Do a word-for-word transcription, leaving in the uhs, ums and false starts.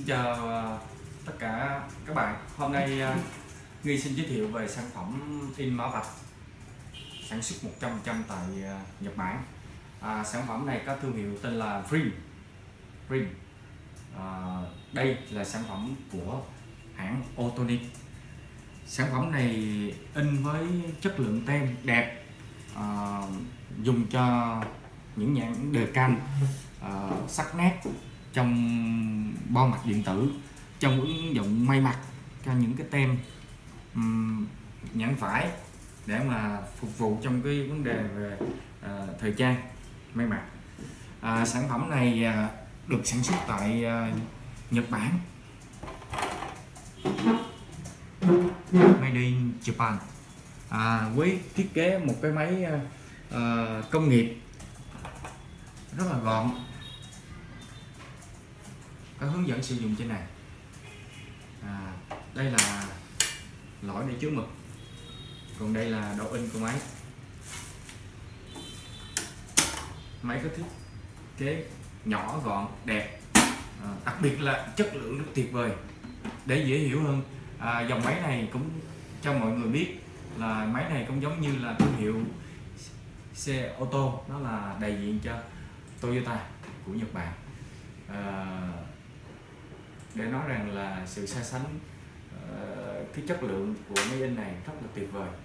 chào ờ, tất cả các bạn. Hôm nay uh, Nghi xin giới thiệu về sản phẩm in mã vạch sản xuất một trăm phần trăm tại uh, Nhật Bản. À, sản phẩm này có thương hiệu tên là Frim. Frim. À, đây là sản phẩm của hãng Otonic. Sản phẩm này in với chất lượng tem đẹp, à, dùng cho những nhãn đề can à, sắc nét trong bo mặt điện tử, trong ứng dụng may mặc, cho những cái tem um, nhãn vải để mà phục vụ trong cái vấn đề về uh, thời trang may mặc. À, sản phẩm này uh, được sản xuất tại uh, Nhật Bản, made in Japan, à, với thiết kế một cái máy uh, uh, công nghiệp rất là gọn. Có hướng dẫn sử dụng trên này. À, đây là lõi để chứa mực, còn đây là đầu in của máy. Máy có thiết kế nhỏ gọn đẹp, à, đặc biệt là chất lượng rất tuyệt vời. Để dễ hiểu hơn, à, dòng máy này cũng cho mọi người biết là máy này cũng giống như là thương hiệu xe ô tô, nó là đại diện cho Toyota của Nhật Bản. À, để nói rằng là sự so sánh uh, cái chất lượng của máy in này rất là tuyệt vời.